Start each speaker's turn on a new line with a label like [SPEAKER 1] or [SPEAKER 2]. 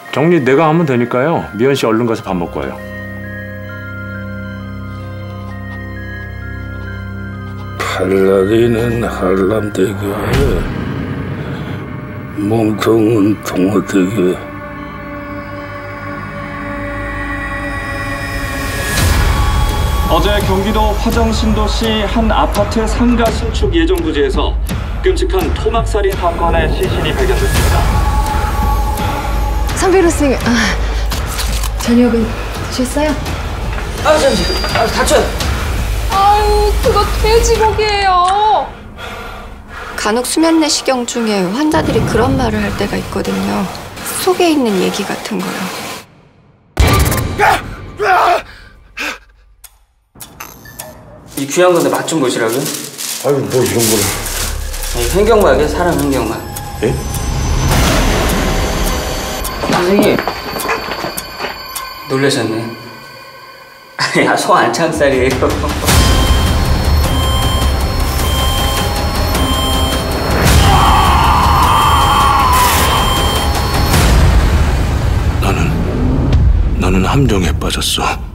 [SPEAKER 1] 정리 내가 하면 되니까요. 미연 씨 얼른 가서 밥 먹고 와요.
[SPEAKER 2] 팔다리는 한람되게, 몸통은 동어되게.
[SPEAKER 3] 어제 경기도 화정 신도시 한 아파트 상가 신축 예정 부지에서 끔찍한 토막살인 사건의 시신이 발견됐습니다.
[SPEAKER 4] 선배로 쌤, 저녁은 드셨어요?
[SPEAKER 5] 다쳐요.
[SPEAKER 4] 아유, 그거 돼지고기예요.
[SPEAKER 6] 간혹 수면 내시경 중에 환자들이 그런 말을 할 때가 있거든요. 속에 있는 얘기 같은 거요.
[SPEAKER 5] 이 귀한 건데 맛 좀 보시라고요?
[SPEAKER 2] 아유, 뭐 이런 거를.
[SPEAKER 5] 아니, 횡격막이에요, 사람 횡격막.
[SPEAKER 1] 예?
[SPEAKER 5] 선생님. 놀라셨네. 야, 소 안창살이에요.
[SPEAKER 2] 나는 함정에 빠졌어.